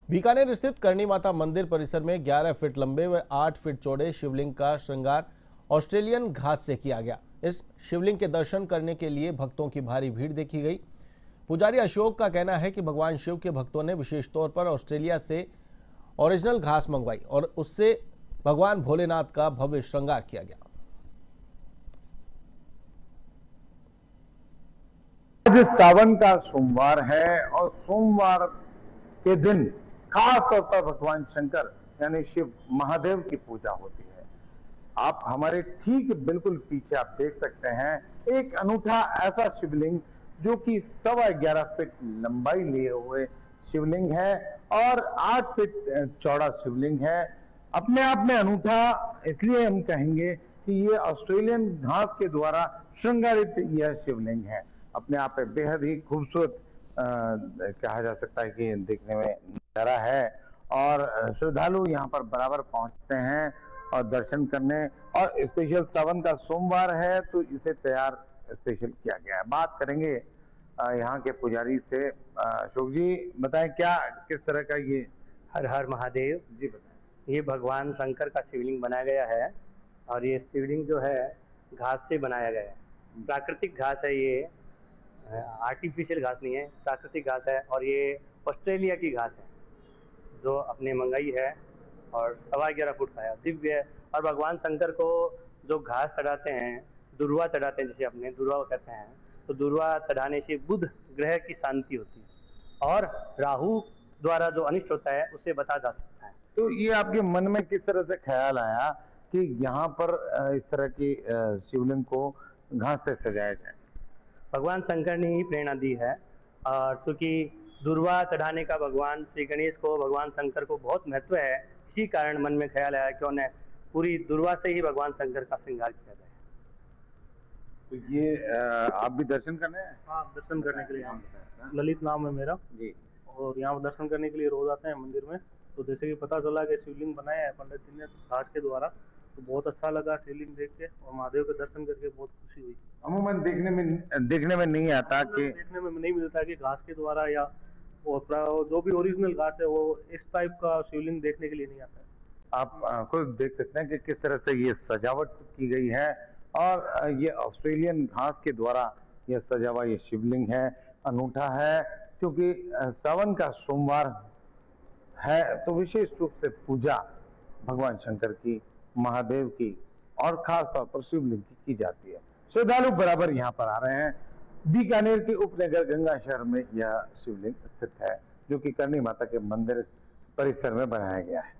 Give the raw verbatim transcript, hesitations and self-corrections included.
बीकानेर स्थित करणी माता मंदिर परिसर में ग्यारह फीट लंबे व आठ फीट चौड़े शिवलिंग का श्रृंगार ऑस्ट्रेलियन घास से किया गया। इस शिवलिंग के दर्शन करने के लिए भक्तों की भारी भीड़ देखी गई। पुजारी अशोक का कहना है कि भगवान शिव के भक्तों ने विशेष तौर पर ऑस्ट्रेलिया से ओरिजिनल घास मंगवाई और उससे भगवान भोलेनाथ का भव्य श्रृंगार किया गया। आज श्रावण का सोमवार है और सोमवार के दिन खास तौर पर भगवान शंकर यानी शिव महादेव की पूजा होती है। आप हमारे ठीक बिल्कुल पीछे आप देख सकते हैं एक अनूठा ऐसा शिवलिंग जो कि सवा ग्यारह फीट लंबाई लिए हुए शिवलिंग है और आठ फीट चौड़ा शिवलिंग है। अपने आप में अनूठा इसलिए हम कहेंगे कि ये ऑस्ट्रेलियन घास के द्वारा श्रृंगारित यह शिवलिंग है। अपने आप में बेहद ही खूबसूरत कहा जा सकता है कि देखने में नजारा है और श्रद्धालु यहाँ पर बराबर पहुंचते हैं और दर्शन करने, और स्पेशल श्रावण का सोमवार है तो इसे तैयार स्पेशल किया गया है। बात करेंगे यहाँ के पुजारी से। अशोक जी बताएं क्या किस तरह का ये। हर हर महादेव जी बताएं। ये भगवान शंकर का शिवलिंग बनाया गया है और ये शिवलिंग जो है घास से बनाया गया है। प्राकृतिक घास है, ये आर्टिफिशियल घास नहीं है, प्राकृतिक घास है और ये ऑस्ट्रेलिया की घास है जो अपने मंगाई है और सवा ग्यारह फुट का है, दिव्य है। और भगवान शंकर को जो घास चढ़ाते हैं, दुर्वा चढ़ाते हैं, जिसे अपने दुर्वा कहते हैं, तो दुर्वा चढ़ाने से बुध ग्रह की शांति होती है और राहु द्वारा जो अनिष्ट होता है उसे बचा जा सकता है। तो ये आपके मन में किस तरह से ख्याल आया कि यहाँ पर इस तरह की शिवलिंग को घास से सजाया जाए? भगवान शंकर ने ही प्रेरणा दी है और क्योंकि दुर्वा चढ़ाने का भगवान श्री गणेश को, भगवान शंकर को बहुत महत्व है, इसी कारण मन में ख्याल आया क्यों न पूरी दुर्वा से ही भगवान शंकर का श्रृंगार किया जाए। तो ये आप भी दर्शन करने हैं? हाँ, दर्शन करने के लिए यहाँ ललित नाम है मेरा जी, और यहाँ दर्शन करने के लिए रोज आते हैं मंदिर में। तो जैसे कि पता चला कि शिवलिंग बनाया है पंडित जी ने घास के द्वारा, तो बहुत अच्छा लगा शिवलिंग देख के और महादेव के दर्शन करके बहुत खुशी हुई। अमूमन देखने में देखने में नहीं आता कि देखने में नहीं मिलता कि घास के द्वारा या जो भी ओरिजिनल घास है वो इस टाइप का शिवलिंग देखने के लिए नहीं आता है। आप खुद देख सकते हैं कि किस तरह से ये सजावट की गई है और ये ऑस्ट्रेलियन घास के द्वारा यह सजा हुआ ये शिवलिंग है। अनूठा है क्योंकि सावन का सोमवार है तो विशेष रूप से पूजा भगवान शंकर की, महादेव की और खास तौर पर शिवलिंग की की जाती है। श्रद्धालु बराबर यहाँ पर आ रहे हैं। बीकानेर के उपनगर गंगा शहर में यह शिवलिंग स्थित है जो कि करणी माता के मंदिर परिसर में बनाया गया है।